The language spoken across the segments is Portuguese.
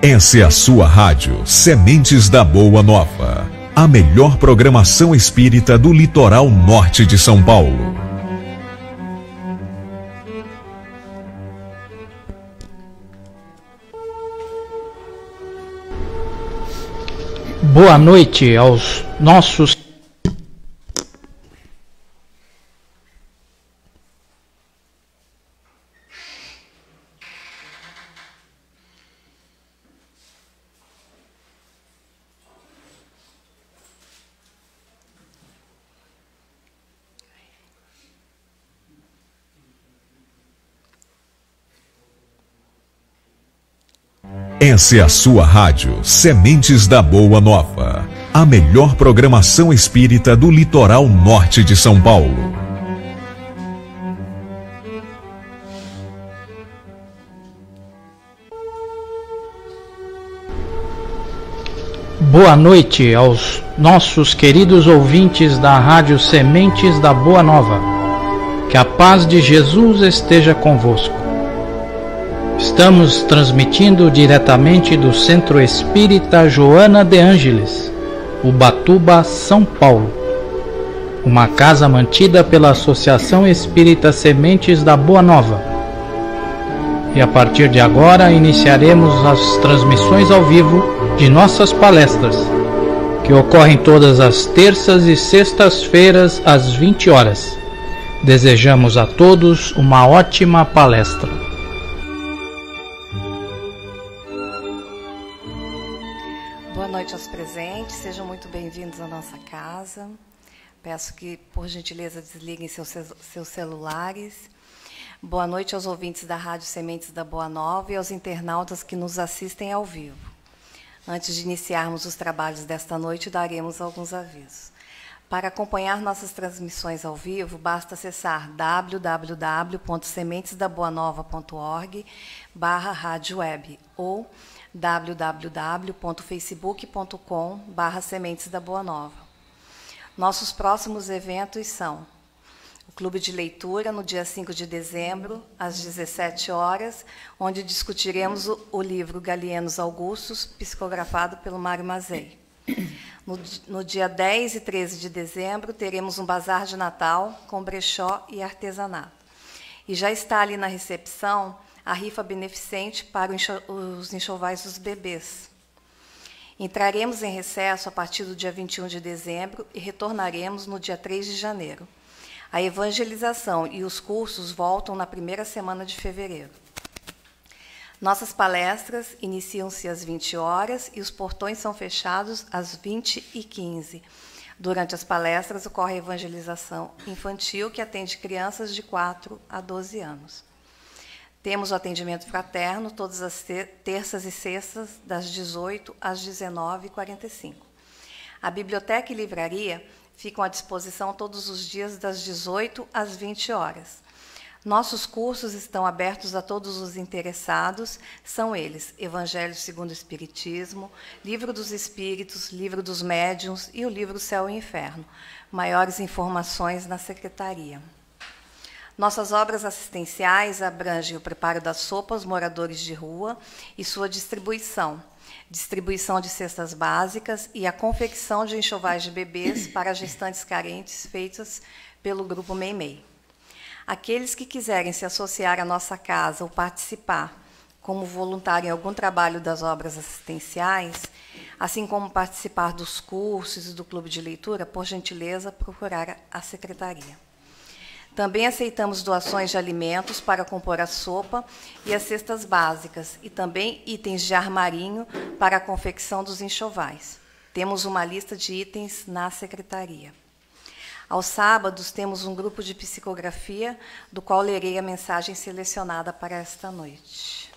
Essa é a sua rádio Sementes da Boa Nova. A melhor programação espírita do litoral norte de São Paulo. Boa noite aos nossos Essa é a sua rádio Sementes da Boa Nova. A melhor programação espírita do litoral norte de São Paulo. boa noite aos nossos queridos ouvintes da Rádio Sementes da Boa Nova. Que a paz de Jesus esteja convosco. Estamos transmitindo diretamente do Centro Espírita Joana de Ângeles, Ubatuba, São Paulo. Uma casa mantida pela Associação Espírita Sementes da Boa Nova. E a partir de agora iniciaremos as transmissões ao vivo de nossas palestras, que ocorrem todas as terças e sextas-feiras às 20 horas. Desejamos a todos uma ótima palestra. Boa noite aos presentes, sejam muito bem-vindos à nossa casa. Peço que, por gentileza, desliguem seus celulares. Boa noite aos ouvintes da Rádio Sementes da Boa Nova e aos internautas que nos assistem ao vivo. Antes de iniciarmos os trabalhos desta noite, daremos alguns avisos. Para acompanhar nossas transmissões ao vivo, basta acessar www.sementesdaboanova.org/rádio-web ou www.facebook.com/Sementes da Boa Nova. Nossos próximos eventos são o Clube de Leitura, no dia 5 de dezembro, às 17 horas, onde discutiremos o livro Galienos Augustos, psicografado pelo Mário Mazei. No dia 10 e 13 de dezembro, teremos um bazar de Natal com brechó e artesanato. E já está ali na recepção a rifa beneficente para os enxovais dos bebês. Entraremos em recesso a partir do dia 21 de dezembro e retornaremos no dia 3 de janeiro. A evangelização e os cursos voltam na primeira semana de fevereiro. Nossas palestras iniciam-se às 20 horas e os portões são fechados às 20h15. Durante as palestras ocorre a evangelização infantil, que atende crianças de 4 a 12 anos. Temos o atendimento fraterno todas as terças e sextas, das 18 às 19h45. A biblioteca e livraria ficam à disposição todos os dias, das 18 às 20 horas. Nossos cursos estão abertos a todos os interessados, são eles: Evangelho segundo o Espiritismo, Livro dos Espíritos, Livro dos Médiuns e o livro Céu e Inferno. Maiores informações na secretaria. Nossas obras assistenciais abrangem o preparo da sopa aos moradores de rua e sua distribuição de cestas básicas e a confecção de enxovais de bebês para gestantes carentes feitas pelo Grupo Meimei. Aqueles que quiserem se associar à nossa casa ou participar como voluntário em algum trabalho das obras assistenciais, assim como participar dos cursos e do clube de leitura, por gentileza, procurar a secretaria. Também aceitamos doações de alimentos para compor a sopa e as cestas básicas, e também itens de armarinho para a confecção dos enxovais. Temos uma lista de itens na secretaria. Aos sábados, temos um grupo de psicografia, do qual lerei a mensagem selecionada para esta noite.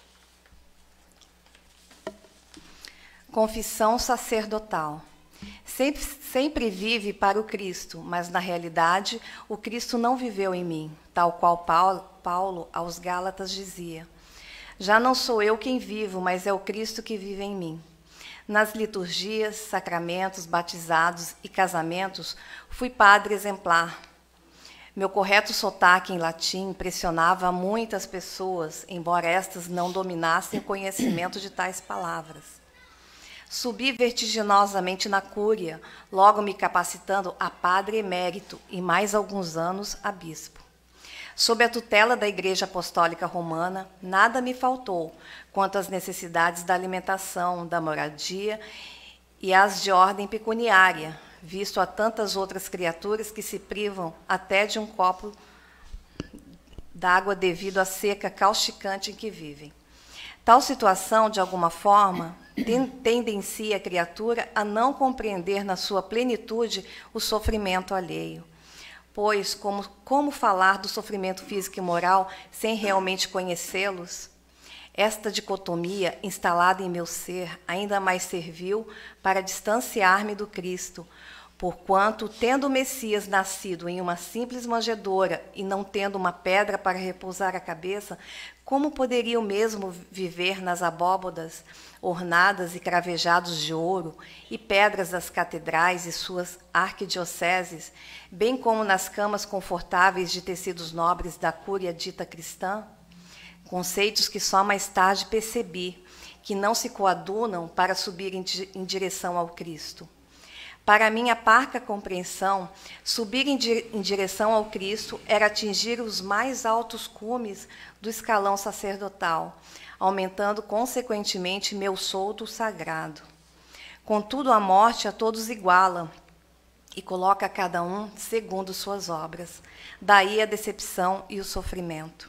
Confissão sacerdotal. Sempre vive para o Cristo, mas, na realidade, o Cristo não viveu em mim, tal qual Paulo aos Gálatas dizia. Já não sou eu quem vivo, mas é o Cristo que vive em mim. Nas liturgias, sacramentos, batizados e casamentos, fui padre exemplar. Meu correto sotaque em latim impressionava muitas pessoas, embora estas não dominassem o conhecimento de tais palavras. Subi vertiginosamente na cúria, logo me capacitando a padre emérito e mais alguns anos a bispo. Sob a tutela da Igreja Apostólica Romana, nada me faltou quanto às necessidades da alimentação, da moradia e as de ordem pecuniária, visto a tantas outras criaturas que se privam até de um copo d'água devido à seca causticante em que vivem. Tal situação, de alguma forma, tendencia a criatura a não compreender na sua plenitude o sofrimento alheio. Pois, como falar do sofrimento físico e moral sem realmente conhecê-los? Esta dicotomia, instalada em meu ser, ainda mais serviu para distanciar-me do Cristo, porquanto, tendo o Messias nascido em uma simples manjedoura e não tendo uma pedra para repousar a cabeça, como poderia eu mesmo viver nas abóbodas ornadas e cravejados de ouro e pedras das catedrais e suas arquidioceses, bem como nas camas confortáveis de tecidos nobres da cúria dita cristã? Conceitos que só mais tarde percebi, que não se coadunam para subir em direção ao Cristo. Para minha parca compreensão, subir em direção ao Cristo era atingir os mais altos cumes do escalão sacerdotal, aumentando consequentemente meu soldo sagrado. Contudo, a morte a todos iguala e coloca cada um segundo suas obras. Daí a decepção e o sofrimento.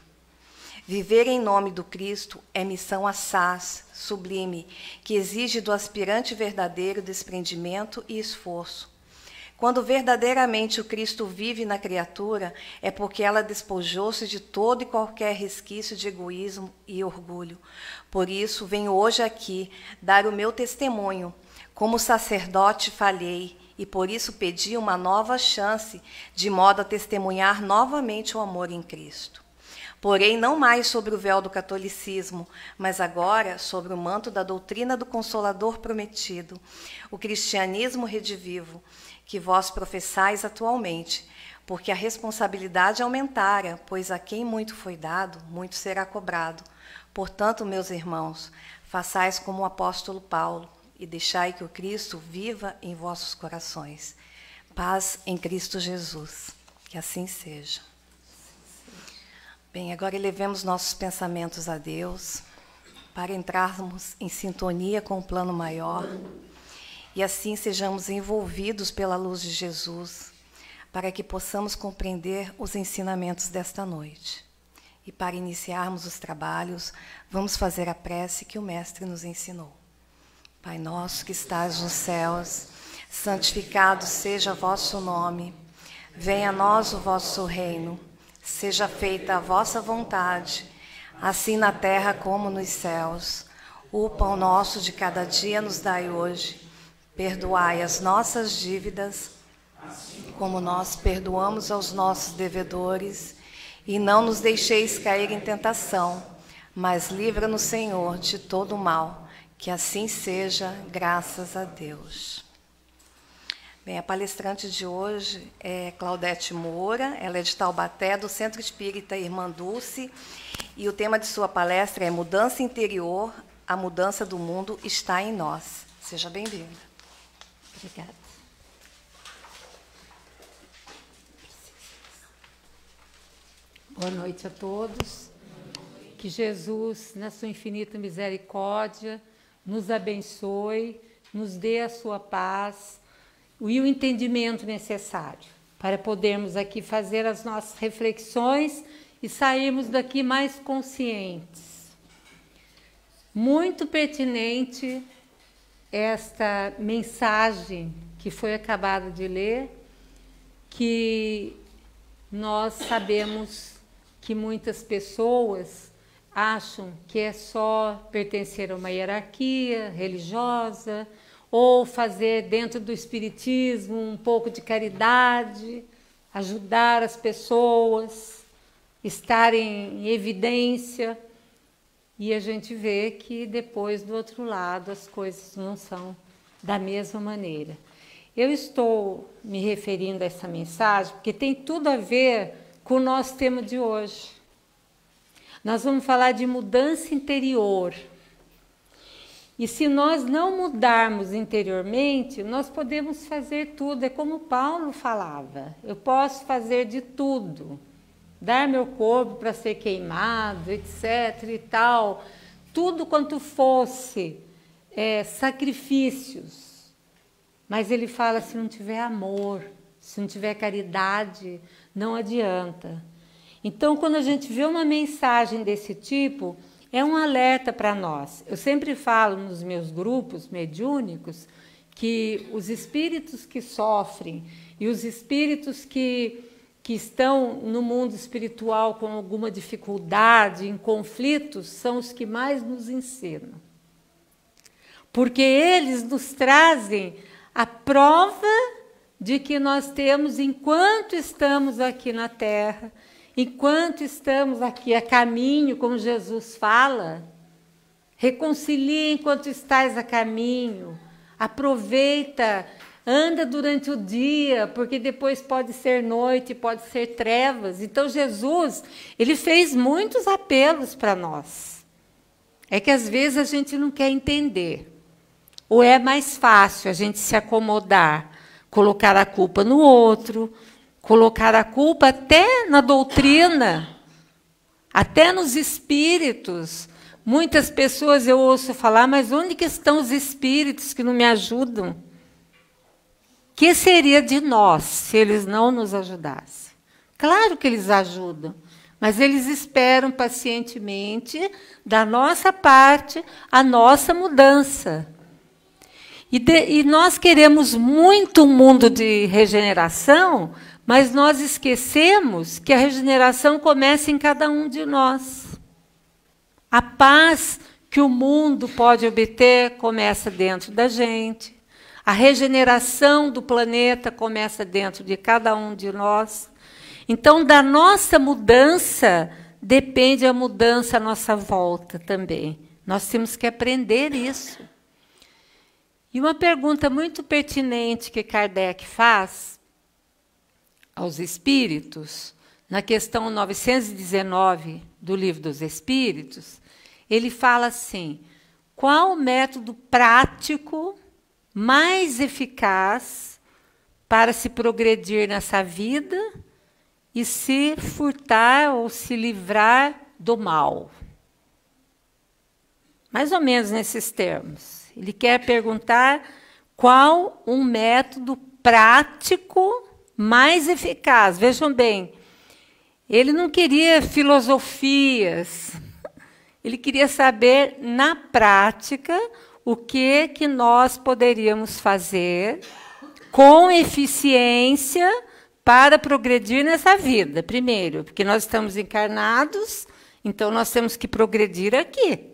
Viver em nome do Cristo é missão assaz, sublime, que exige do aspirante verdadeiro desprendimento e esforço. Quando verdadeiramente o Cristo vive na criatura, é porque ela despojou-se de todo e qualquer resquício de egoísmo e orgulho. Por isso, venho hoje aqui dar o meu testemunho. Como sacerdote falhei, e por isso pedi uma nova chance, de modo a testemunhar novamente o amor em Cristo. Porém, não mais sobre o véu do catolicismo, mas agora sobre o manto da doutrina do Consolador prometido, o cristianismo redivivo, que vós professais atualmente, porque a responsabilidade aumentara, pois a quem muito foi dado, muito será cobrado. Portanto, meus irmãos, façais como o apóstolo Paulo, e deixai que o Cristo viva em vossos corações. Paz em Cristo Jesus. Que assim seja. Bem, agora elevemos nossos pensamentos a Deus, para entrarmos em sintonia com o plano maior, e assim sejamos envolvidos pela luz de Jesus, para que possamos compreender os ensinamentos desta noite. E para iniciarmos os trabalhos, vamos fazer a prece que o Mestre nos ensinou. Pai nosso que estás nos céus, santificado seja vosso nome, venha a nós o vosso reino, seja feita a vossa vontade, assim na terra como nos céus. O pão nosso de cada dia nos dai hoje. Perdoai as nossas dívidas, como nós perdoamos aos nossos devedores. E não nos deixeis cair em tentação, mas livra-nos, Senhor, de todo o mal. Que assim seja, graças a Deus. Bem, a palestrante de hoje é Claudete Moura, ela é de Taubaté, do Centro Espírita Irmã Dulce, e o tema de sua palestra é Mudança Interior, a mudança do mundo está em nós. Seja bem-vinda. Obrigada. Boa noite a todos. Que Jesus, na sua infinita misericórdia, nos abençoe, nos dê a sua paz e o entendimento necessário para podermos aqui fazer as nossas reflexões e sairmos daqui mais conscientes. Muito pertinente esta mensagem que foi acabada de ler, que nós sabemos que muitas pessoas acham que é só pertencer a uma hierarquia religiosa ou fazer dentro do espiritismo um pouco de caridade, ajudar as pessoas, estarem em evidência. E a gente vê que depois, do outro lado, as coisas não são da mesma maneira. Eu estou me referindo a essa mensagem porque tem tudo a ver com o nosso tema de hoje. Nós vamos falar de mudança interior. E se nós não mudarmos interiormente, nós podemos fazer tudo. É como Paulo falava, eu posso fazer de tudo. Dar meu corpo para ser queimado, etc. e tal. Tudo quanto fosse sacrifícios. Mas ele fala, se não tiver amor, se não tiver caridade, não adianta. Então, quando a gente vê uma mensagem desse tipo, é um alerta para nós. Eu sempre falo nos meus grupos mediúnicos que os espíritos que sofrem e os espíritos que estão no mundo espiritual com alguma dificuldade, em conflitos, são os que mais nos ensinam. Porque eles nos trazem a prova de que nós temos, enquanto estamos aqui na Terra, enquanto estamos aqui a caminho, como Jesus fala, reconcilie enquanto estás a caminho, aproveita, anda durante o dia, porque depois pode ser noite, pode ser trevas. Então Jesus, ele fez muitos apelos para nós. É que às vezes a gente não quer entender. Ou é mais fácil a gente se acomodar, colocar a culpa no outro, colocar a culpa até na doutrina, até nos espíritos. Muitas pessoas eu ouço falar, mas onde que estão os espíritos que não me ajudam? Que seria de nós se eles não nos ajudassem? Claro que eles ajudam, mas eles esperam pacientemente, da nossa parte, a nossa mudança. E nós queremos muito um mundo de regeneração, mas nós esquecemos que a regeneração começa em cada um de nós. A paz que o mundo pode obter começa dentro da gente. A regeneração do planeta começa dentro de cada um de nós. Então, da nossa mudança, depende a mudança à nossa volta também. Nós temos que aprender isso. E uma pergunta muito pertinente que Kardec faz aos espíritos, na questão 919 do Livro dos Espíritos, ele fala assim: qual o método prático mais eficaz para se progredir nessa vida e se furtar ou se livrar do mal? Mais ou menos nesses termos. Ele quer perguntar qual um método prático mais eficaz. Vejam bem, ele não queria filosofias, ele queria saber, na prática, o que nós poderíamos fazer com eficiência para progredir nessa vida. Primeiro, porque nós estamos encarnados, então nós temos que progredir aqui.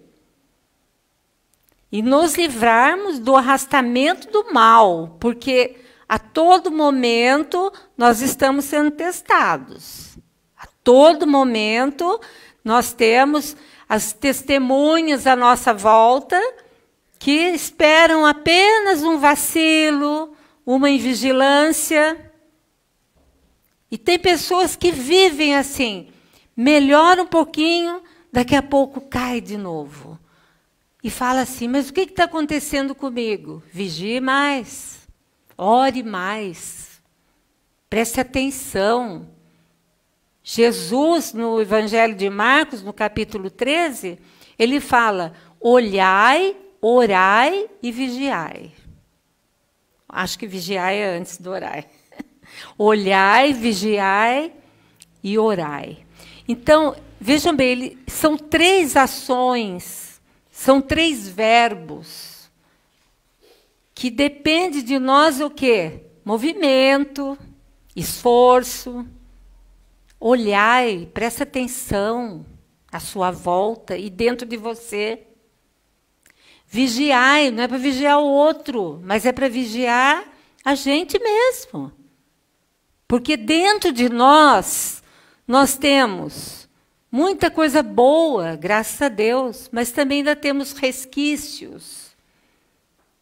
E nos livrarmos do arrastamento do mal, porque a todo momento nós estamos sendo testados. A todo momento nós temos as testemunhas à nossa volta que esperam apenas um vacilo, uma invigilância. E tem pessoas que vivem assim, melhora um pouquinho, daqui a pouco cai de novo. E fala assim, mas o que está acontecendo comigo? Vigie mais, ore mais, preste atenção. Jesus, no Evangelho de Marcos, no capítulo 13, ele fala, olhai, orai e vigiai. Acho que vigiai é antes do orai. Olhai, vigiai e orai. Então, vejam bem, são 3 ações, são 3 verbos que depende de nós o quê? Movimento, esforço. Olhai, presta atenção à sua volta e dentro de você. Vigiai, não é para vigiar o outro, mas é para vigiar a gente mesmo. Porque dentro de nós temos muita coisa boa, graças a Deus, mas também ainda temos resquícios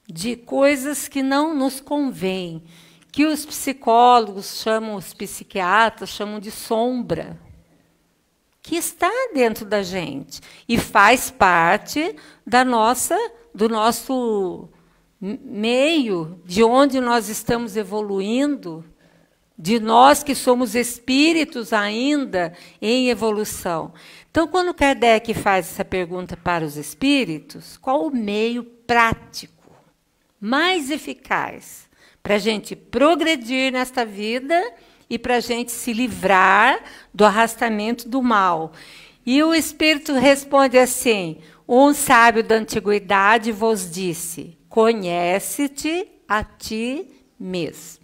de coisas que não nos convêm, que os psicólogos chamam, os psiquiatras chamam de sombra, que está dentro da gente e faz parte do nosso meio, de onde nós estamos evoluindo, de nós que somos espíritos ainda em evolução. Então, quando Kardec faz essa pergunta para os espíritos, qual o meio prático, mais eficaz, para a gente progredir nesta vida e para a gente se livrar do arrastamento do mal? E o espírito responde assim: um sábio da antiguidade vos disse, conhece-te a ti mesmo.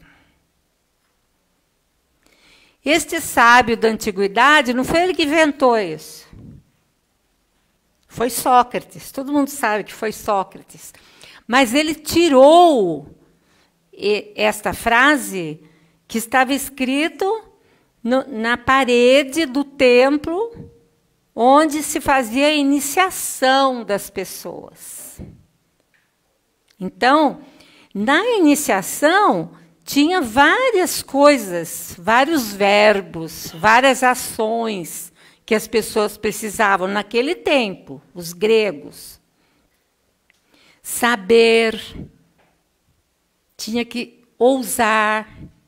Este sábio da antiguidade, não foi ele que inventou isso. Foi Sócrates. Todo mundo sabe que foi Sócrates. Mas ele tirou esta frase que estava escrito na parede do templo onde se fazia a iniciação das pessoas. Então, na iniciação, tinha várias coisas, vários verbos, várias ações que as pessoas precisavam naquele tempo, os gregos. Saber, tinha que ousar,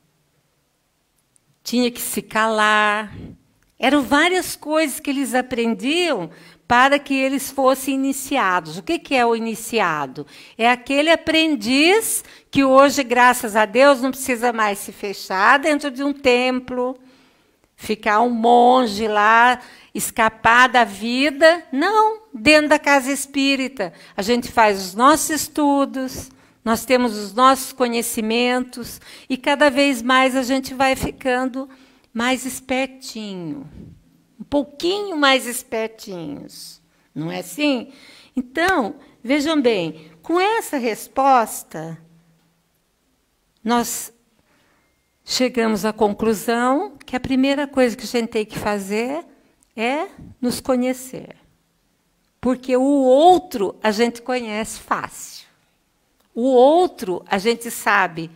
tinha que se calar. Eram várias coisas que eles aprendiam para que eles fossem iniciados. O que é o iniciado? É aquele aprendiz que hoje, graças a Deus, não precisa mais se fechar dentro de um templo, ficar um monge lá, escapar da vida. Não, dentro da casa espírita. A gente faz os nossos estudos, nós temos os nossos conhecimentos, e cada vez mais a gente vai ficando mais espertinho. Um pouquinho mais espertinhos. Não é assim? Então, vejam bem, com essa resposta, nós chegamos à conclusão que a primeira coisa que a gente tem que fazer é nos conhecer. Porque o outro a gente conhece fácil. O outro a gente sabe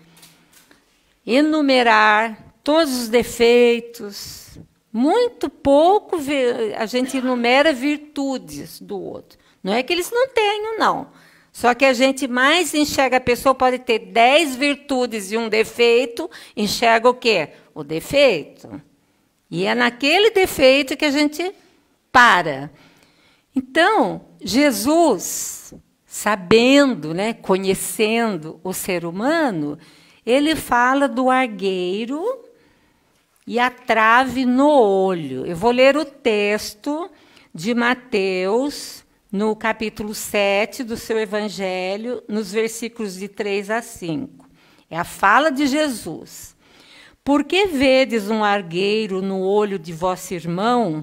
enumerar todos os defeitos. Muito pouco a gente enumera virtudes do outro. Não é que eles não tenham, não. Só que a gente mais enxerga, a pessoa pode ter 10 virtudes e um defeito, enxerga o quê? O defeito. E é naquele defeito que a gente para. Então, Jesus, sabendo, né, conhecendo o ser humano, ele fala do argueiro e a trave no olho. Eu vou ler o texto de Mateus, no capítulo 7 do seu Evangelho, nos versículos de 3 a 5. É a fala de Jesus. Por que vedes um argueiro no olho de vosso irmão,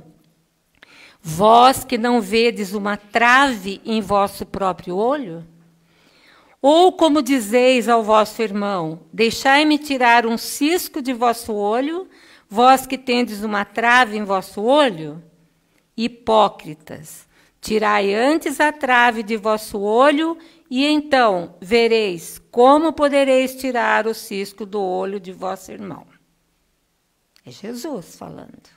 vós que não vedes uma trave em vosso próprio olho? Ou como dizeis ao vosso irmão, deixai-me tirar um cisco de vosso olho, vós que tendes uma trave em vosso olho? Hipócritas, tirai antes a trave de vosso olho, e então vereis como podereis tirar o cisco do olho de vosso irmão. É Jesus falando.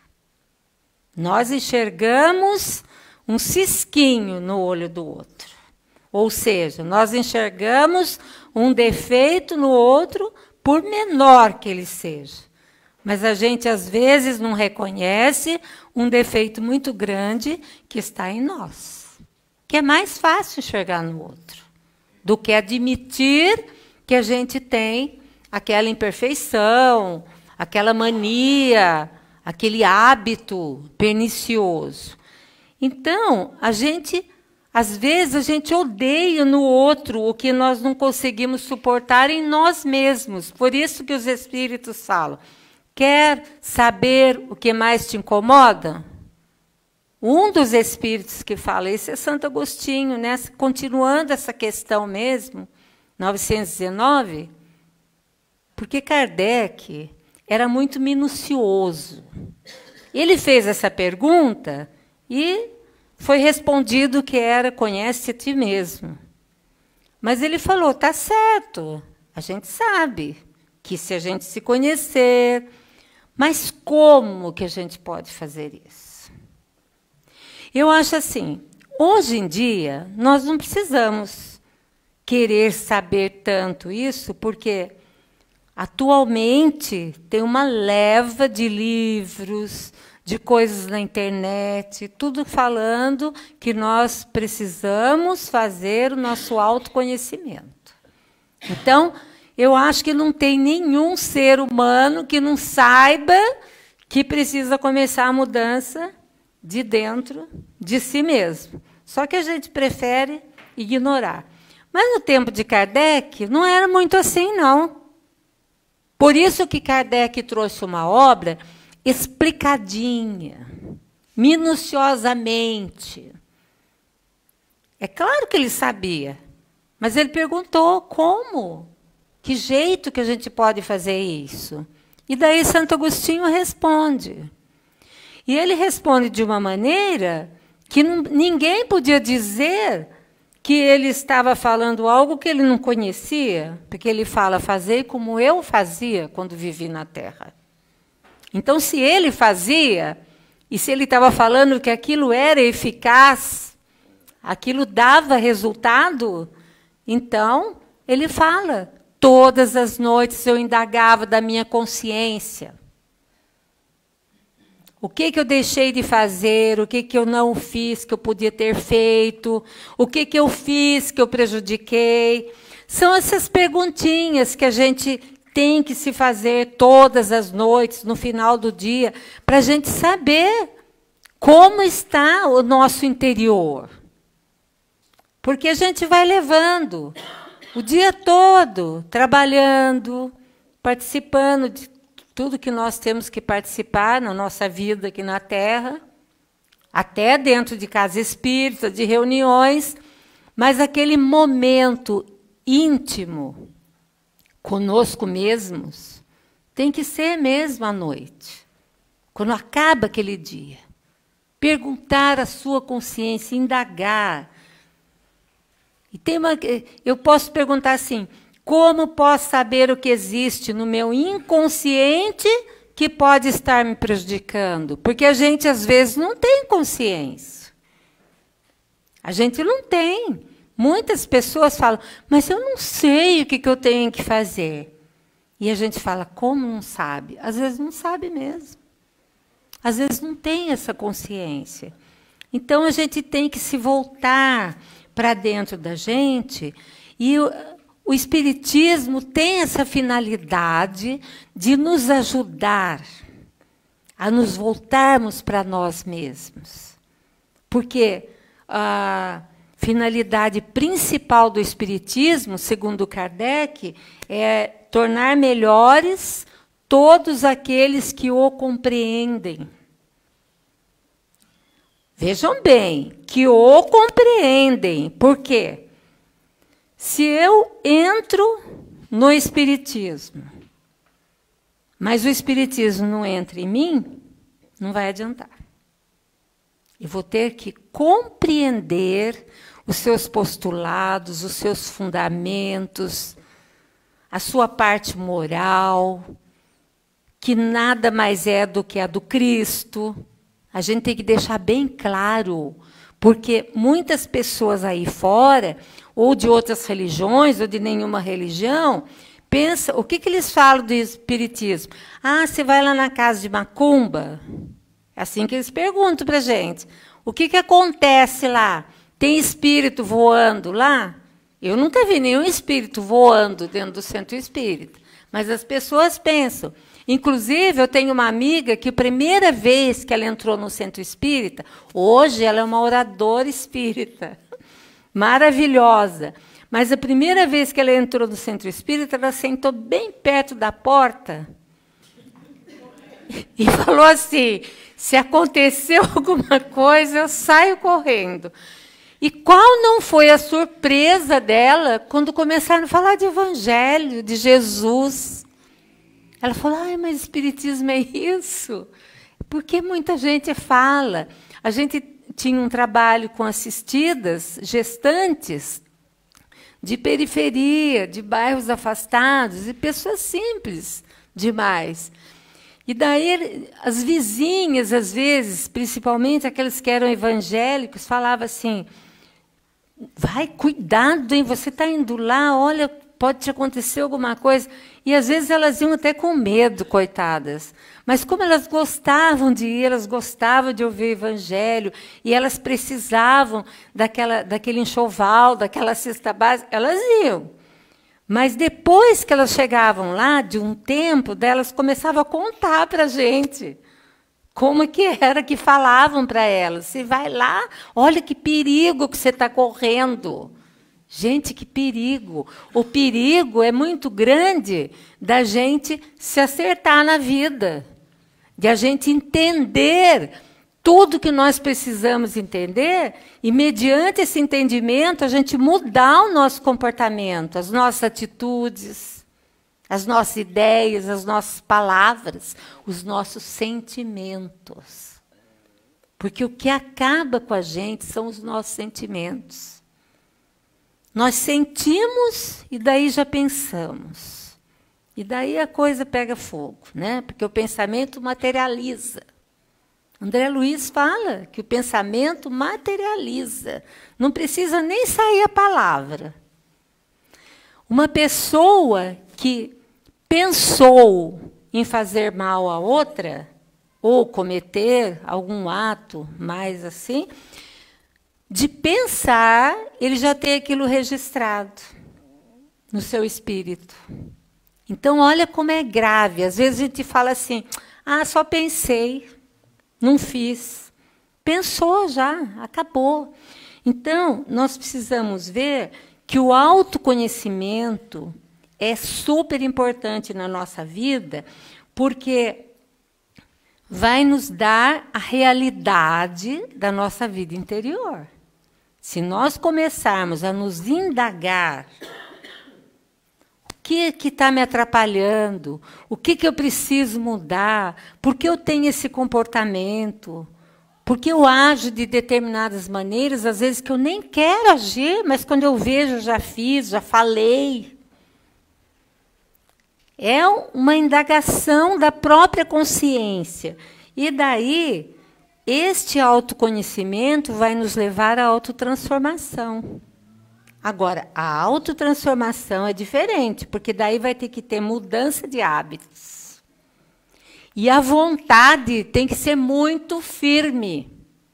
Nós enxergamos um cisquinho no olho do outro. Ou seja, nós enxergamos um defeito no outro, por menor que ele seja. Mas a gente, às vezes, não reconhece um defeito muito grande que está em nós. Que é mais fácil enxergar no outro do que admitir que a gente tem aquela imperfeição, aquela mania, aquele hábito pernicioso. Então, às vezes, a gente odeia no outro o que nós não conseguimos suportar em nós mesmos. Por isso que os espíritos falam. Quer saber o que mais te incomoda? Um dos espíritos que fala isso é Santo Agostinho, né? Continuando essa questão mesmo, 919, porque Kardec era muito minucioso. Ele fez essa pergunta e foi respondido que era: conhece a ti mesmo. Mas ele falou, tá certo, a gente sabe que se a gente se conhecer, mas como que a gente pode fazer isso? Eu acho assim, hoje em dia, nós não precisamos querer saber tanto isso, porque atualmente tem uma leva de livros, de coisas na internet, tudo falando que nós precisamos fazer o nosso autoconhecimento. Então, eu acho que não tem nenhum ser humano que não saiba que precisa começar a mudança de dentro de si mesmo. Só que a gente prefere ignorar. Mas no tempo de Kardec, não era muito assim, não. Por isso que Kardec trouxe uma obra explicadinha, minuciosamente. É claro que ele sabia, mas ele perguntou como, que jeito que a gente pode fazer isso? E daí Santo Agostinho responde. E ele responde de uma maneira que ninguém podia dizer que ele estava falando algo que ele não conhecia, porque ele fala, fazei como eu fazia quando vivi na Terra. Então, se ele fazia, e se ele estava falando que aquilo era eficaz, aquilo dava resultado, então, ele fala, todas as noites eu indagava da minha consciência. O que eu deixei de fazer, o que eu não fiz que eu podia ter feito, o que eu fiz que eu prejudiquei. São essas perguntinhas que a gente tem que se fazer todas as noites, no final do dia, para a gente saber como está o nosso interior. Porque a gente vai levando o dia todo, trabalhando, participando de tudo que nós temos que participar na nossa vida aqui na Terra, até dentro de casa espírita, de reuniões, mas aquele momento íntimo conosco mesmos tem que ser mesmo à noite, quando acaba aquele dia. Perguntar à sua consciência, indagar. E eu posso perguntar assim, como posso saber o que existe no meu inconsciente que pode estar me prejudicando? Porque a gente, às vezes, não tem consciência. A gente não tem. Muitas pessoas falam, mas eu não sei o que eu tenho que fazer. E a gente fala, como não sabe? Às vezes não sabe mesmo. Às vezes não tem essa consciência. Então, a gente tem que se voltar para dentro da gente. E o Espiritismo tem essa finalidade de nos ajudar a nos voltarmos para nós mesmos. Porque a finalidade principal do Espiritismo, segundo Kardec, é tornar melhores todos aqueles que o compreendem. Vejam bem, que o compreendem. Por quê? Se eu entro no Espiritismo, mas o Espiritismo não entra em mim, não vai adiantar. Eu vou ter que compreender os seus postulados, os seus fundamentos, a sua parte moral, que nada mais é do que a do Cristo. A gente tem que deixar bem claro, porque muitas pessoas aí fora, ou de outras religiões, ou de nenhuma religião, pensam, o que eles falam do Espiritismo? Ah, você vai lá na casa de macumba? É assim que eles perguntam para a gente. O que acontece lá? Tem espírito voando lá? Eu nunca vi nenhum espírito voando dentro do centro espírita. Mas as pessoas pensam. Inclusive, eu tenho uma amiga que a primeira vez que ela entrou no centro espírita, hoje ela é uma oradora espírita, maravilhosa. Mas a primeira vez que ela entrou no centro espírita, ela sentou bem perto da porta e falou assim, se aconteceu alguma coisa, eu saio correndo. E qual não foi a surpresa dela quando começaram a falar de evangelho, de Jesus? Ela falou, mas Espiritismo é isso? Porque muita gente fala. A gente tinha um trabalho com assistidas, gestantes, de periferia, de bairros afastados, e pessoas simples demais. E daí as vizinhas, às vezes, principalmente aqueles que eram evangélicos, falavam assim, vai, cuidado, hein? Você está indo lá, olha, pode te acontecer alguma coisa. E, às vezes, elas iam até com medo, coitadas. Mas, como elas gostavam de ir, elas gostavam de ouvir o evangelho, e elas precisavam daquele enxoval, daquela cesta básica, elas iam. Mas, depois que elas chegavam lá, de um tempo, elas começavam a contar para a gente como que era que falavam para elas. Você vai lá, olha que perigo que você está correndo. Gente, que perigo. O perigo é muito grande da gente se acertar na vida, de a gente entender tudo que nós precisamos entender e, mediante esse entendimento, a gente mudar o nosso comportamento, as nossas atitudes, as nossas ideias, as nossas palavras, os nossos sentimentos. Porque o que acaba com a gente são os nossos sentimentos. Nós sentimos e daí já pensamos. E daí a coisa pega fogo, né? Porque o pensamento materializa. André Luiz fala que o pensamento materializa. Não precisa nem sair a palavra. Uma pessoa que pensou em fazer mal a outra, ou cometer algum ato mais assim, de pensar, ele já tem aquilo registrado no seu espírito. Então, olha como é grave. Às vezes a gente fala assim, só pensei, não fiz. Pensou já, acabou. Então, nós precisamos ver que o autoconhecimento é super importante na nossa vida, porque vai nos dar a realidade da nossa vida interior. Se nós começarmos a nos indagar o que está me atrapalhando, o que eu preciso mudar, por que eu tenho esse comportamento, por que eu ajo de determinadas maneiras, às vezes que eu nem quero agir, mas quando eu vejo, eu já fiz, já falei. É uma indagação da própria consciência. E daí, este autoconhecimento vai nos levar à autotransformação. Agora, a autotransformação é diferente, porque daí vai ter que ter mudança de hábitos. E a vontade tem que ser muito firme.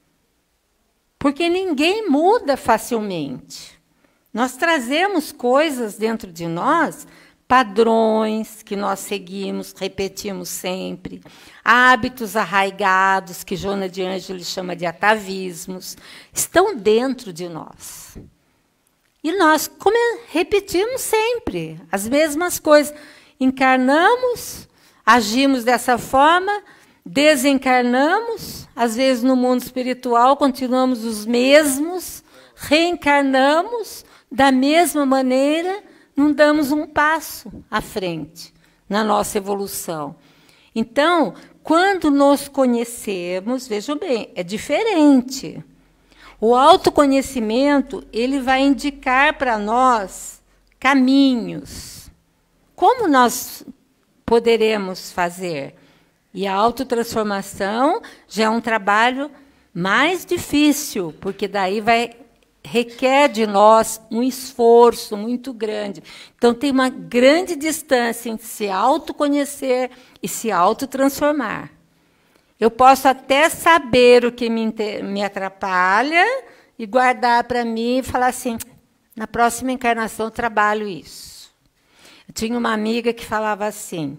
Porque ninguém muda facilmente. Nós trazemos coisas dentro de nós, padrões que nós seguimos, repetimos sempre, hábitos arraigados, que Joana de Ângeles chama de atavismos, estão dentro de nós. E nós repetimos sempre as mesmas coisas. Encarnamos, agimos dessa forma, desencarnamos, às vezes no mundo espiritual continuamos os mesmos, reencarnamos da mesma maneira, não damos um passo à frente na nossa evolução. Então, quando nos conhecemos, vejam bem, é diferente. O autoconhecimento, ele vai indicar para nós caminhos. Como nós poderemos fazer? E a autotransformação já é um trabalho mais difícil, porque daí requer de nós um esforço muito grande. Então, tem uma grande distância entre se autoconhecer e se autotransformar. Eu posso até saber o que me atrapalha e guardar para mim e falar assim, na próxima encarnação eu trabalho isso. Eu tinha uma amiga que falava assim,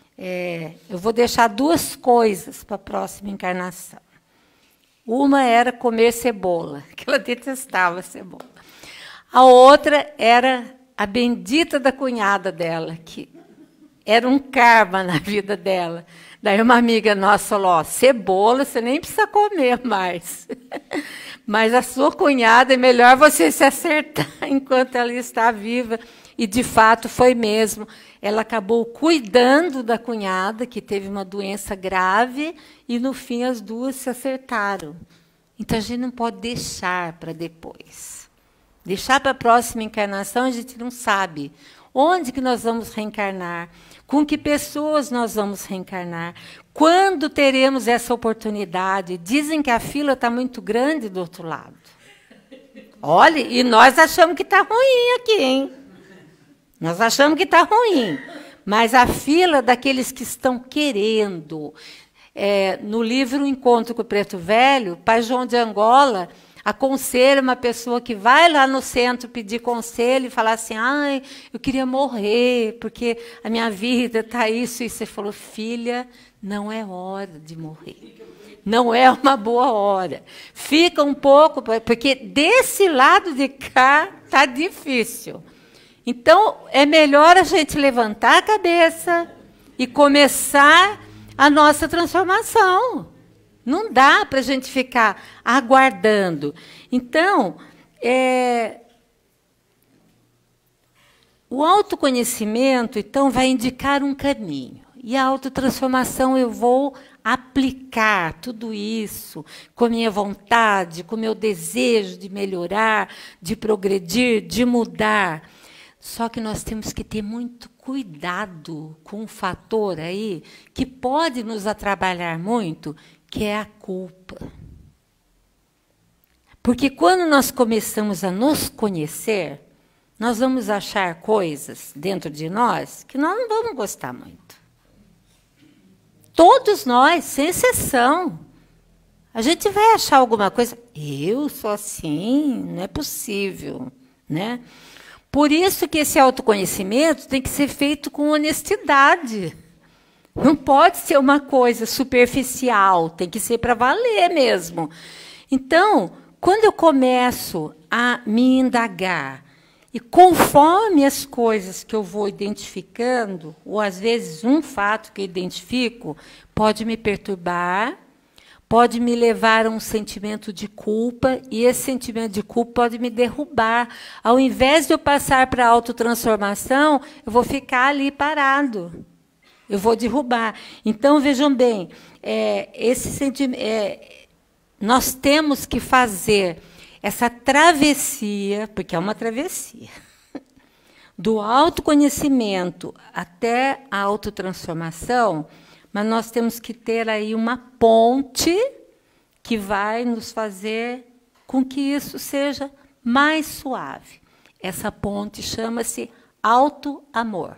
eu vou deixar 2 coisas para a próxima encarnação. Uma era comer cebola, que ela detestava cebola. A outra era a bendita da cunhada dela, que era um karma na vida dela. Daí uma amiga nossa falou, cebola você nem precisa comer mais. Mas a sua cunhada é melhor você se acertar enquanto ela está viva. E, de fato, foi mesmo. Ela acabou cuidando da cunhada, que teve uma doença grave, e, no fim, as duas se acertaram. Então, a gente não pode deixar para depois. Deixar para a próxima encarnação, a gente não sabe. Onde que nós vamos reencarnar? Com que pessoas nós vamos reencarnar? Quando teremos essa oportunidade? Dizem que a fila está muito grande do outro lado. Olha, e nós achamos que está ruim aqui, hein? Nós achamos que está ruim. Mas a fila daqueles que estão querendo. No livro Encontro com o Preto Velho, Pai João de Angola aconselha uma pessoa que vai lá no centro pedir conselho e falar assim, ai, eu queria morrer, porque a minha vida está isso. E você falou, filha, não é hora de morrer. Não é uma boa hora. Fica um pouco, porque desse lado de cá está difícil. Então, é melhor a gente levantar a cabeça e começar a nossa transformação. Não dá para a gente ficar aguardando. Então, o autoconhecimento, então, vai indicar um caminho. E a autotransformação eu vou aplicar tudo isso com a minha vontade, com o meu desejo de melhorar, de progredir, de mudar. Só que nós temos que ter muito cuidado com um fator aí que pode nos atrapalhar muito, que é a culpa. Porque quando nós começamos a nos conhecer, nós vamos achar coisas dentro de nós que nós não vamos gostar muito. Todos nós, sem exceção. A gente vai achar alguma coisa. Eu sou assim, não é possível, né? Por isso que esse autoconhecimento tem que ser feito com honestidade. Não pode ser uma coisa superficial, tem que ser para valer mesmo. Então, quando eu começo a me indagar, e conforme as coisas que eu vou identificando, ou às vezes um fato que eu identifico, pode me perturbar, pode me levar a um sentimento de culpa, e esse sentimento de culpa pode me derrubar. Ao invés de eu passar para a autotransformação, eu vou ficar ali parado. Eu vou derrubar. Então, vejam bem, esse sentimento, nós temos que fazer essa travessia, porque é uma travessia, do autoconhecimento até a autotransformação, mas nós temos que ter aí uma ponte que vai nos fazer com que isso seja mais suave. Essa ponte chama-se auto-amor.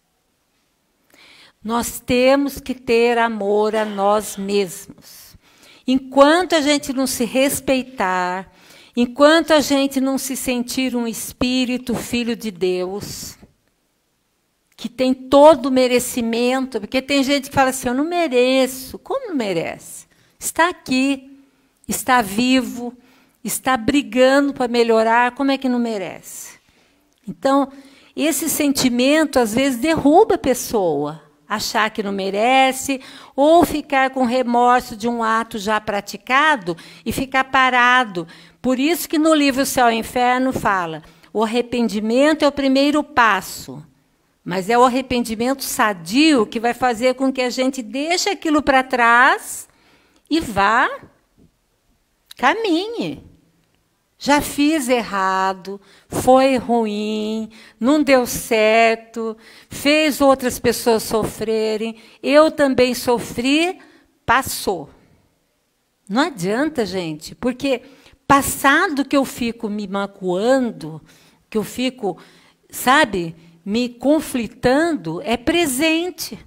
Nós temos que ter amor a nós mesmos. Enquanto a gente não se respeitar, enquanto a gente não se sentir um espírito filho de Deus, que tem todo o merecimento, porque tem gente que fala assim, eu não mereço. Como não merece? Está aqui, está vivo, está brigando para melhorar, como é que não merece? Então, esse sentimento, às vezes, derruba a pessoa. Achar que não merece, ou ficar com remorso de um ato já praticado e ficar parado. Por isso que no livro Céu e Inferno fala, o arrependimento é o primeiro passo, mas é o arrependimento sadio que vai fazer com que a gente deixe aquilo para trás e vá, caminhe. Já fiz errado, foi ruim, não deu certo, fez outras pessoas sofrerem, eu também sofri, passou. Não adianta, gente, porque passado que eu fico me magoando, que eu fico, sabe, me conflitando, é presente.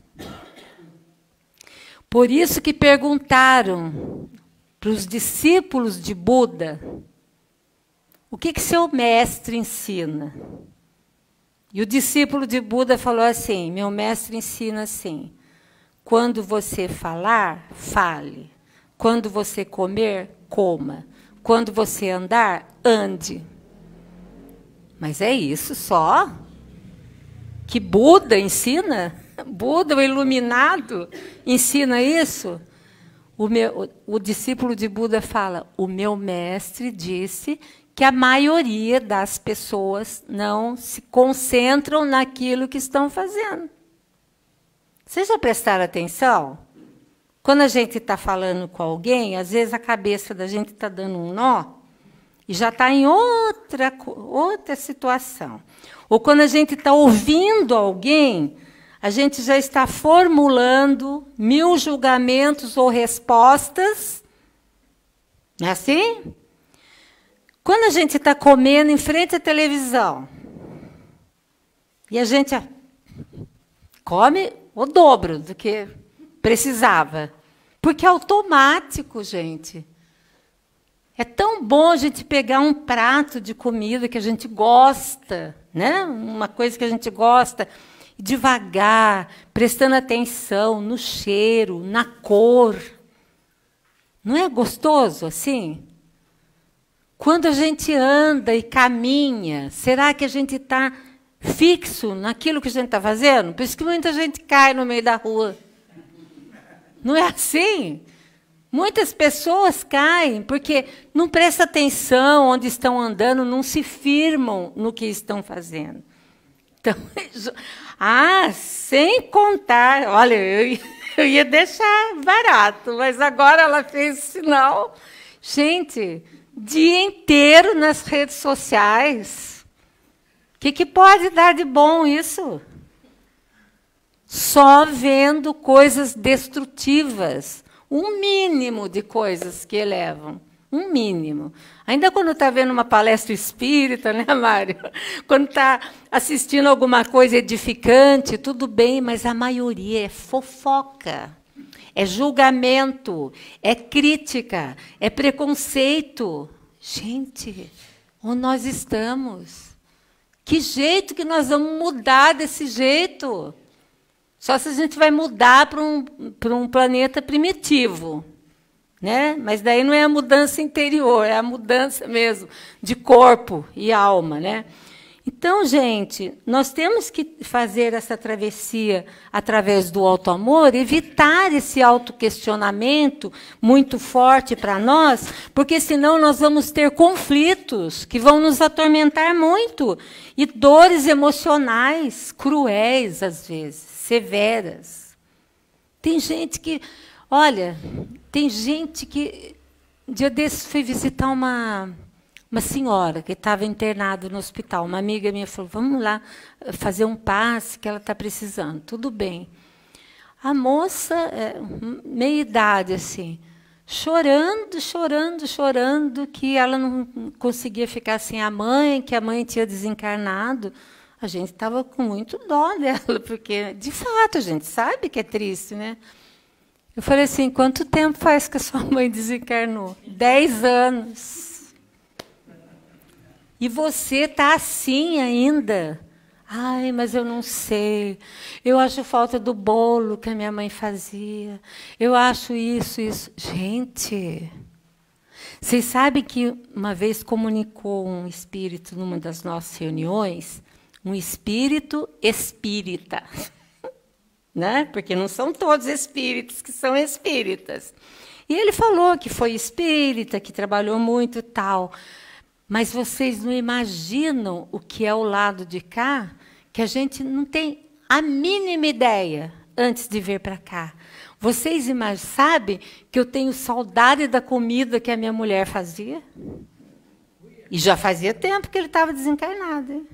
Por isso que perguntaram para os discípulos de Buda, o que seu mestre ensina? E o discípulo de Buda falou assim, meu mestre ensina assim, quando você falar, fale. Quando você comer, coma. Quando você andar, ande. Mas é isso só? Que Buda ensina? Buda, o iluminado, ensina isso? O discípulo de Buda fala, o meu mestre disse que a maioria das pessoas não se concentram naquilo que estão fazendo. Vocês já prestaram atenção? Quando a gente está falando com alguém, às vezes a cabeça da gente está dando um nó, e já está em outra situação. Ou quando a gente está ouvindo alguém, a gente já está formulando 1000 julgamentos ou respostas. Não é assim? Quando a gente está comendo em frente à televisão, e a gente come o dobro do que precisava, porque é automático, gente. É tão bom a gente pegar um prato de comida que a gente gosta, né? Uma coisa que a gente gosta, devagar, prestando atenção no cheiro, na cor. Não é gostoso assim? Quando a gente anda e caminha, será que a gente está fixo naquilo que a gente está fazendo? Por isso que muita gente cai no meio da rua. Não é assim? Muitas pessoas caem porque não prestam atenção onde estão andando, não se firmam no que estão fazendo. Então, sem contar, olha, eu ia deixar barato, mas agora ela fez o sinal. Gente, dia inteiro nas redes sociais. O que pode dar de bom isso? Só vendo coisas destrutivas. Um mínimo de coisas que elevam. Um mínimo. Ainda quando está vendo uma palestra espírita, né, Mário? Quando está assistindo alguma coisa edificante, tudo bem, mas a maioria é fofoca, é julgamento, é crítica, é preconceito. Gente, onde nós estamos? Que jeito que nós vamos mudar desse jeito? Só se a gente vai mudar para um planeta primitivo. Né? Mas daí não é a mudança interior, é a mudança mesmo de corpo e alma. Né? Então, gente, nós temos que fazer essa travessia através do autoamor, evitar esse autoquestionamento muito forte para nós, porque senão nós vamos ter conflitos que vão nos atormentar muito, e dores emocionais cruéis, às vezes, severas. Tem gente que... Olha, tem gente que... Um dia desses fui visitar uma senhora que estava internada no hospital. Uma amiga minha falou, vamos lá fazer um passe que ela está precisando. Tudo bem. A moça, meia idade, assim, chorando, que ela não conseguia ficar sem a mãe, que a mãe tinha desencarnado. A gente estava com muito dó dela, porque, de fato, a gente sabe que é triste, né? Eu falei assim, quanto tempo faz que a sua mãe desencarnou? 10 anos. E você está assim ainda? Ai, mas eu não sei. Eu acho falta do bolo que a minha mãe fazia. Eu acho isso. Gente, vocês sabem que uma vez comunicou um espírito numa das nossas reuniões, um espírito espírita. Né? Porque não são todos espíritos que são espíritas. E ele falou que foi espírita, que trabalhou muito e tal. Mas vocês não imaginam o que é o lado de cá, que a gente não tem a mínima ideia antes de vir para cá. Vocês sabem que eu tenho saudade da comida que a minha mulher fazia? E já fazia tempo que ele estava desencarnado, hein?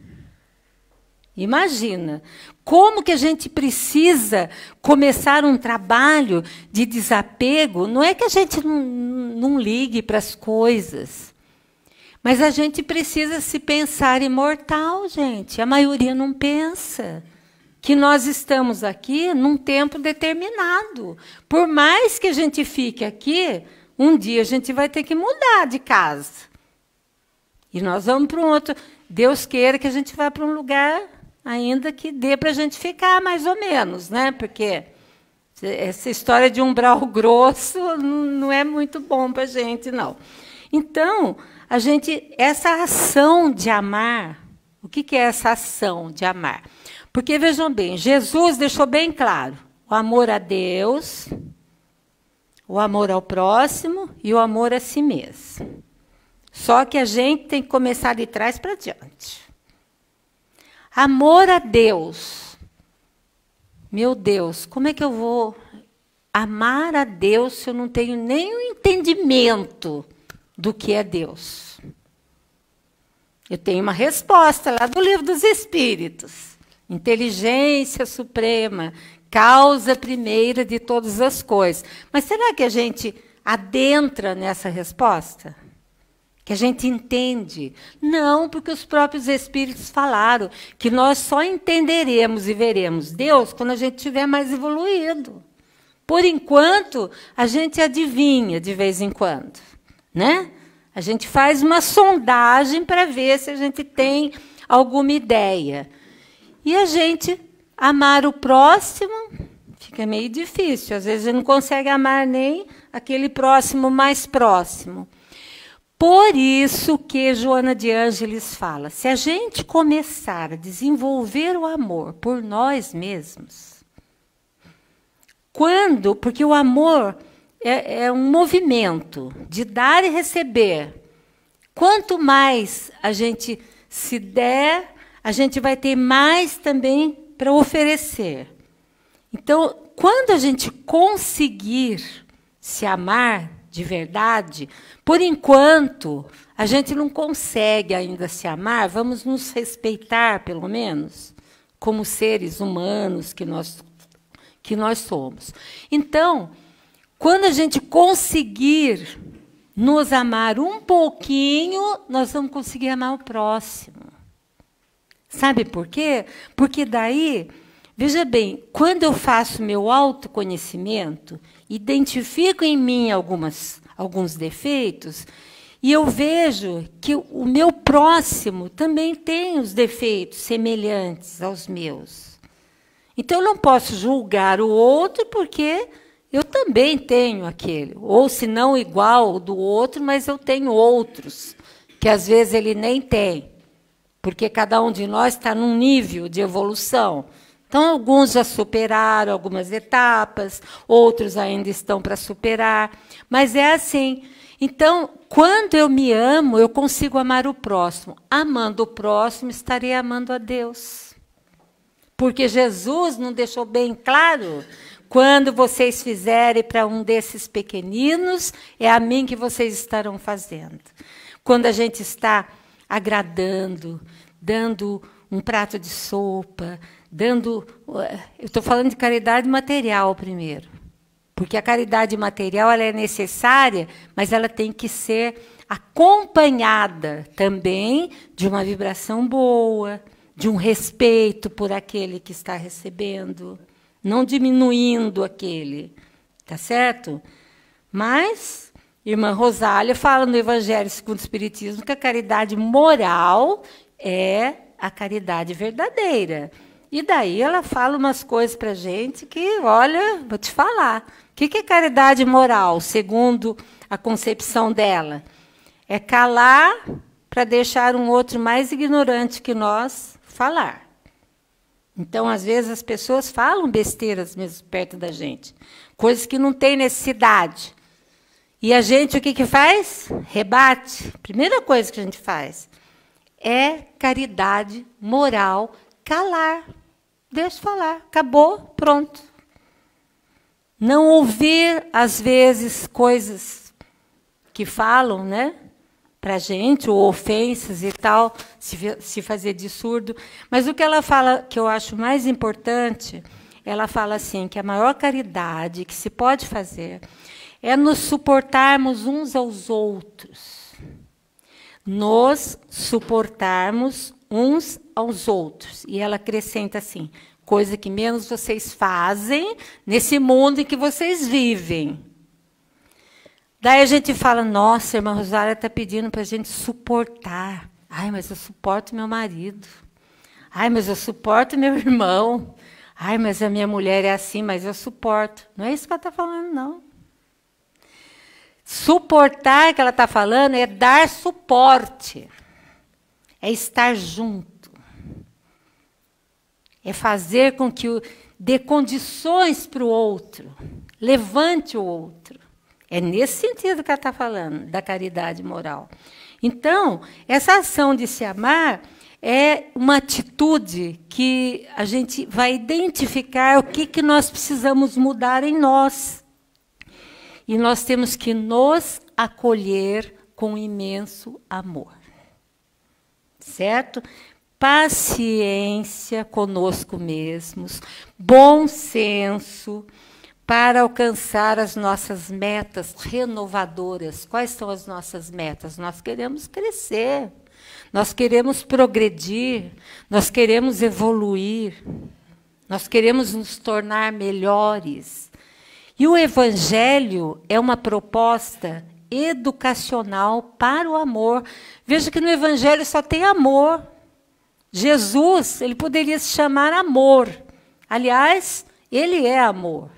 Imagina, como que a gente precisa começar um trabalho de desapego. Não é que a gente não ligue para as coisas, mas a gente precisa se pensar imortal, gente. A maioria não pensa que nós estamos aqui num tempo determinado. Por mais que a gente fique aqui, um dia a gente vai ter que mudar de casa. E nós vamos para um outro... Deus queira que a gente vá para um lugar... ainda que dê para a gente ficar mais ou menos, né? Porque essa história de umbral grosso não é muito bom para a gente, não. Então, essa ação de amar, o que é essa ação de amar? Porque, vejam bem, Jesus deixou bem claro o amor a Deus, o amor ao próximo e o amor a si mesmo. Só que a gente tem que começar de trás para diante. Amor a Deus. Meu Deus, como é que eu vou amar a Deus se eu não tenho nem o entendimento do que é Deus? Eu tenho uma resposta lá do Livro dos Espíritos. Inteligência suprema, causa primeira de todas as coisas. Mas será que a gente adentra nessa resposta? Que a gente entende? Não, porque os próprios Espíritos falaram que nós só entenderemos e veremos Deus quando a gente estiver mais evoluído. Por enquanto, a gente adivinha de vez em quando, né? A gente faz uma sondagem para ver se a gente tem alguma ideia. E a gente amar o próximo fica meio difícil. Às vezes a gente não consegue amar nem aquele próximo mais próximo. Por isso que Joana de Ângeles fala, se a gente começar a desenvolver o amor por nós mesmos, porque o amor é um movimento de dar e receber. Quanto mais a gente se der, a gente vai ter mais também para oferecer. Então, quando a gente conseguir se amar de verdade, por enquanto, a gente não consegue ainda se amar, vamos nos respeitar, pelo menos, como seres humanos que nós somos. Então, quando a gente conseguir nos amar um pouquinho, nós vamos conseguir amar o próximo. Sabe por quê? Porque daí, veja bem, quando eu faço meu autoconhecimento, identifico em mim alguns defeitos, e eu vejo que o meu próximo também tem os defeitos semelhantes aos meus. Então, eu não posso julgar o outro porque eu também tenho aquele, ou se não igual ao do outro, mas eu tenho outros, que às vezes ele nem tem, porque cada um de nós está num nível de evolução. Então, alguns já superaram algumas etapas, outros ainda estão para superar, mas é assim. Então, quando eu me amo, eu consigo amar o próximo. Amando o próximo, estarei amando a Deus. Porque Jesus não deixou bem claro? Quando vocês fizerem para um desses pequeninos, é a mim que vocês estarão fazendo. Quando a gente está agradando, dando um prato de sopa, eu estou falando de caridade material primeiro, porque a caridade material ela é necessária, mas ela tem que ser acompanhada também de uma vibração boa, de um respeito por aquele que está recebendo, não diminuindo aquele, tá certo? Mas irmã Rosália fala no Evangelho segundo o Espiritismo que a caridade moral é a caridade verdadeira. E daí ela fala umas coisas para a gente que, olha, vou te falar. O que é caridade moral, segundo a concepção dela? É calar para deixar um outro mais ignorante que nós falar. Então, às vezes, as pessoas falam besteiras mesmo perto da gente, coisas que não têm necessidade. E a gente, o que faz? Rebate. Primeira coisa que a gente faz é caridade moral, calar. Deixa falar, acabou, pronto. Não ouvir, às vezes, coisas que falam, né? Para a gente, ou ofensas e tal, se fazer de surdo. Mas o que ela fala, que eu acho mais importante, ela fala assim, que a maior caridade que se pode fazer é nos suportarmos uns aos outros. Nos suportarmos uns aos outros. E ela acrescenta assim, coisa que menos vocês fazem nesse mundo em que vocês vivem. Daí a gente fala, nossa, a irmã Rosália está pedindo para a gente suportar. Ai, mas eu suporto meu marido. Ai, mas eu suporto meu irmão. Ai, mas a minha mulher é assim, mas eu suporto. Não é isso que ela está falando, não. Suportar, que ela está falando, é dar suporte. É estar junto. É fazer com que dê condições para o outro. Levante o outro. É nesse sentido que ela está falando, da caridade moral. Então, essa ação de se amar é uma atitude que a gente vai identificar o que nós precisamos mudar em nós. E nós temos que nos acolher com imenso amor. certo? Paciência conosco mesmos, bom senso para alcançar as nossas metas renovadoras. Quais são as nossas metas? Nós queremos crescer, nós queremos progredir, nós queremos evoluir, nós queremos nos tornar melhores. E o Evangelho é uma proposta educacional para o amor. Veja que no Evangelho só tem amor. Jesus, ele poderia se chamar amor. Aliás, ele é amor.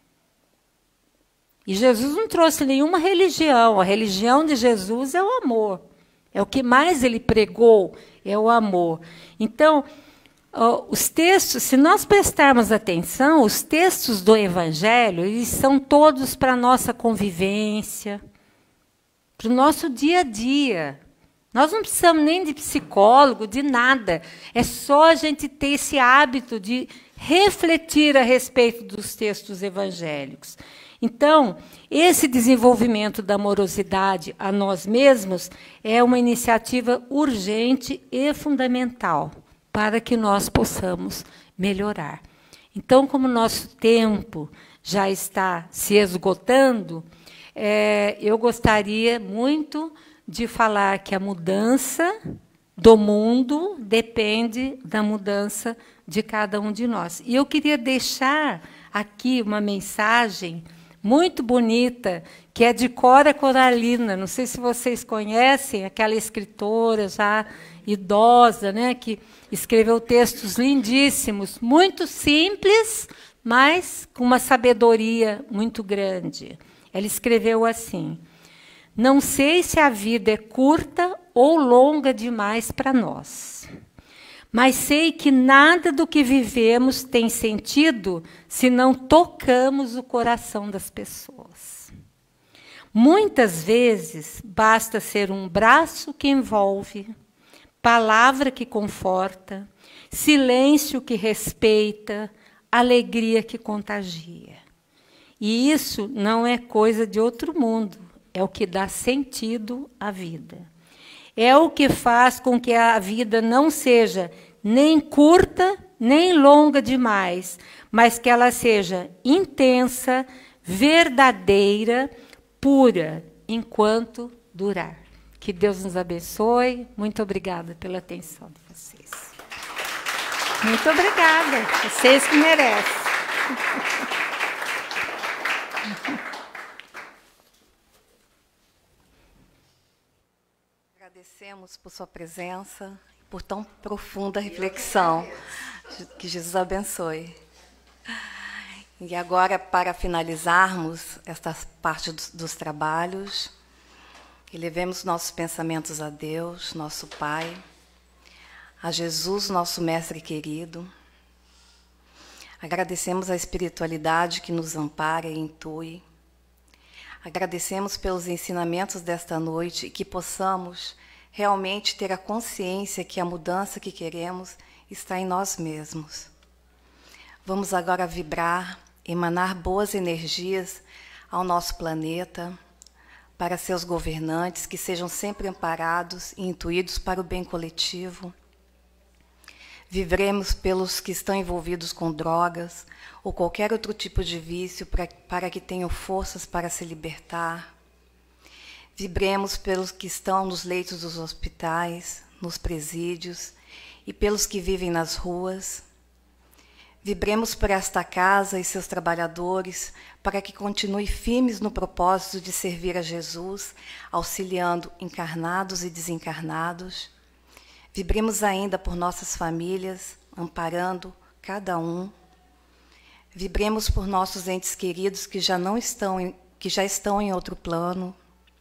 E Jesus não trouxe nenhuma religião. A religião de Jesus é o amor. É o que mais ele pregou, é o amor. Então, os textos, se nós prestarmos atenção, os textos do Evangelho, eles são todos para a nossa convivência, para o nosso dia a dia. Nós não precisamos nem de psicólogo, de nada. É só a gente ter esse hábito de refletir a respeito dos textos evangélicos. Então, esse desenvolvimento da amorosidade a nós mesmos é uma iniciativa urgente e fundamental para que nós possamos melhorar. Então, como o nosso tempo já está se esgotando, eu gostaria muito de falar que a mudança do mundo depende da mudança de cada um de nós. E eu queria deixar aqui uma mensagem muito bonita, que é de Cora Coralina. Não sei se vocês conhecem, aquela escritora já idosa, né, que escreveu textos lindíssimos, muito simples, mas com uma sabedoria muito grande. Ela escreveu assim: não sei se a vida é curta ou longa demais para nós, mas sei que nada do que vivemos tem sentido se não tocamos o coração das pessoas. Muitas vezes basta ser um braço que envolve, palavra que conforta, silêncio que respeita, alegria que contagia. E isso não é coisa de outro mundo, é o que dá sentido à vida. É o que faz com que a vida não seja nem curta, nem longa demais, mas que ela seja intensa, verdadeira, pura, enquanto durar. Que Deus nos abençoe. Muito obrigada pela atenção de vocês. Muito obrigada. Vocês que merecem. Agradecemos por sua presença, por tão profunda reflexão. Que Jesus abençoe. E agora, para finalizarmos esta parte dos trabalhos, elevemos nossos pensamentos a Deus, nosso Pai, a Jesus, nosso Mestre querido. Agradecemos a espiritualidade que nos ampara e intui. Agradecemos pelos ensinamentos desta noite e que possamos realmente ter a consciência que a mudança que queremos está em nós mesmos. Vamos agora vibrar, emanar boas energias ao nosso planeta, para seus governantes, que sejam sempre amparados e intuídos para o bem coletivo. Vibremos pelos que estão envolvidos com drogas ou qualquer outro tipo de vício para que tenham forças para se libertar. Vibremos pelos que estão nos leitos dos hospitais, nos presídios e pelos que vivem nas ruas. Vibremos por esta casa e seus trabalhadores para que continue firmes no propósito de servir a Jesus, auxiliando encarnados e desencarnados. Vibremos ainda por nossas famílias, amparando cada um. Vibremos por nossos entes queridos que já estão em outro plano.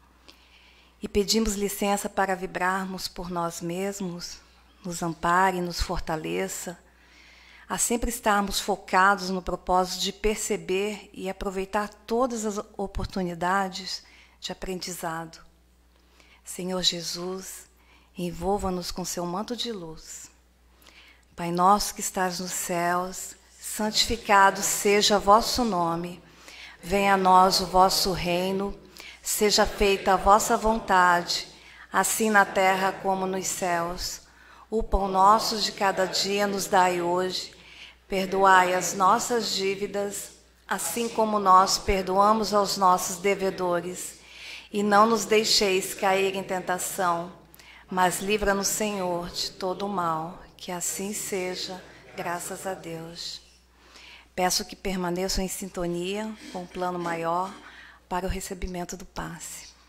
E pedimos licença para vibrarmos por nós mesmos, nos ampare, nos fortaleça, a sempre estarmos focados no propósito de perceber e aproveitar todas as oportunidades de aprendizado. Senhor Jesus, envolva-nos com seu manto de luz. Pai nosso que estás nos céus, santificado seja vosso nome. Venha a nós o vosso reino, seja feita a vossa vontade, assim na terra como nos céus. O pão nosso de cada dia nos dai hoje. Perdoai as nossas dívidas, assim como nós perdoamos aos nossos devedores. E não nos deixeis cair em tentação, mas livra-nos, Senhor, de todo o mal. Que assim seja, graças a Deus. Peço que permaneçam em sintonia com o plano maior para o recebimento do passe.